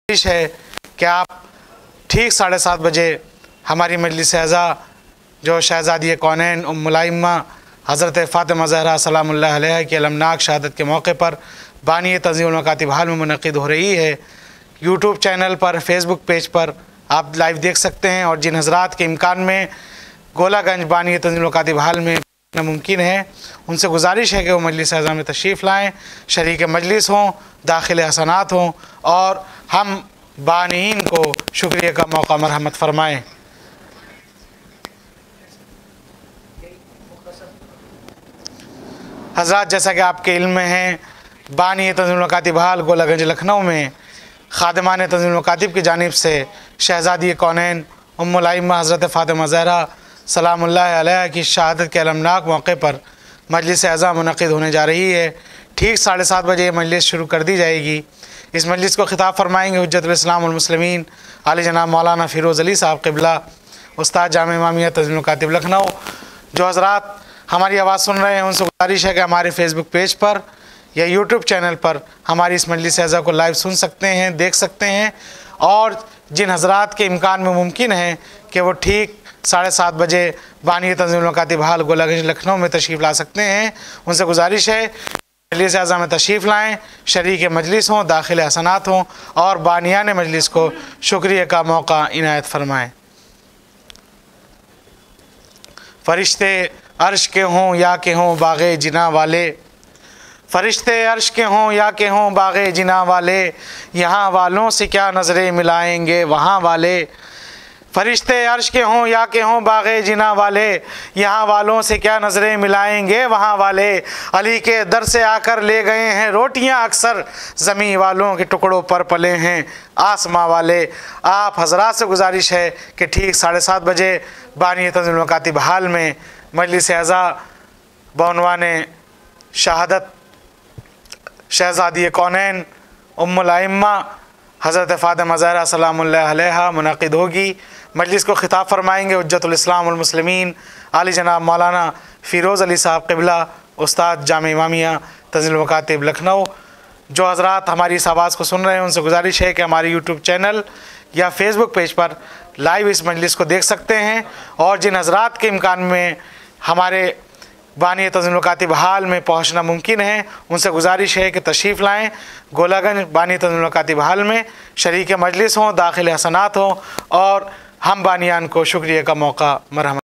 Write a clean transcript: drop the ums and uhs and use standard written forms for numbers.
कोशिश है कि आप ठीक 7:30 बजे हमारी मजलिस अज़ा जो शहज़ादी कौनैन उम्मुल आइम्मा हज़रत फ़ातिमा ज़हरा सलामुल्लाह अलैहा की अलमनाक शहादत के मौके पर बानी तंज़ीमुल मकातिब हाल में मुनक़िद हो रही है। यूट्यूब चैनल पर, फेसबुक पेज पर आप लाइव देख सकते हैं। और जिन हज़रात के इम्कान में गोलागंज बानी तंज़ीमुल मकातिब हाल में मुमकिन है, उनसे गुजारिश है कि वो मजलिस अज़ा में तशरीफ़ लाएँ, शरीक मजलिस हों, दाखिल हसनात हों और हम बानीन को शुक्रिया का मौका मरहमत फ़रमाएँ। हज़रात, जैसा कि आपके इल्म में है, बानी तंज़ीमुल मकातिब हाल गोलागंज लखनऊ में खादिमान तंज़ीमुल मकातिब की जानिब से शहज़ादी कौनैन उम्मुल आइम्मा हज़रत फ़ातिमा ज़हरा सलामुल्लाह अलैहा की शहादत के अलमनाक मौके पर मजलिस अज़ा मुनक़िद होने जा रही है। ठीक 7:30 बजे मजलिस शुरू कर दी जाएगी। इस मजलिस को ख़िताब फरमाएँगे हुज्जतुल इस्लाम वल मुस्लिमीन आली जनाब मौलाना फ़िरोज़ अली साहब क़िबला, उस्ताद जामे इमामिया तंज़ीमुल मकातिब लखनऊ। जो हज़रात हमारी आवाज़ सुन रहे हैं, उनसे गुजारिश है कि हमारे फेसबुक पेज पर या यूट्यूब चैनल पर हमारी इस मजलिस अज़ा को लाइव सुन सकते हैं, देख सकते हैं। और जिन हज़रात के इम्कान में मुमकिन है कि वो ठीक 7:30 बजे बानी तंज़ीमुल मकातिब हाल गोलागंज लखनऊ में तशरीफ़ ला सकते हैं, उनसे गुजारिश है मजलिस अज़ा में तशरीफ़ लाएँ, शरीक मजलिस हों, दाखिल हसनात हों और बानियान मजलिस को शुक्रिया का मौका इनायत फ़रमाएँ। फ़रिश्ते अर्श के हों या के हों बाग़े जिना वाले, फ़रिश्ते अर्श के हों या के हों बाग़े जिना वाले, यहाँ वालों से क्या नज़रें मिलाएंगे वहाँ वाले। फ़रिश्ते अर्श के हों या के हों बाग़े जिना वाले, यहाँ वालों से क्या नज़रें मिलाएंगे वहाँ वाले। अली के दर से आकर ले गए हैं रोटियाँ अक्सर, ज़मीं वालों के टुकड़ों पर पले हैं आसमां वाले। आप हज़रात से गुजारिश है कि ठीक 7:30 बजे बानी तंज़ीमुल मकातिब हाल में मजलिस अज़ा बउनवाने शहादत शहज़ादी कौनैन उम्मुल आइम्मा हज़रत फ़ातिमा ज़हरा सलामुल्लाह अलैहा मुनक़िद होगी। मजलिस को ख़िताब फरमाएँगे हुज्जतुल इस्लाम वल मुस्लिमीन आली जनाब मौलाना फ़िरोज़ अली साहब क़िबला, उस्ताद जामे इमामिया तंज़ीमुल मकातिब लखनऊ। जो हज़रात हमारी इस आवाज़ को सुन रहे हैं, उनसे गुजारिश है कि हमारे यूट्यूब चैनल या फेसबुक पेज पर लाइव इस मजलिस को देख सकते हैं। और जिन हज़रात के इम्कान में हमारे बानी तंज़ीमुल मकातिब हाल में पहुँचना मुमकिन है, उनसे गुजारिश है कि तशरीफ़ लाएँ गोलागंज बानी तंज़ीमुल मकातिब हाल में, शरीक मजलिस हों, दाखिल हसनात हों और हम बानियान को शुक्रिया का मौका मरहमत।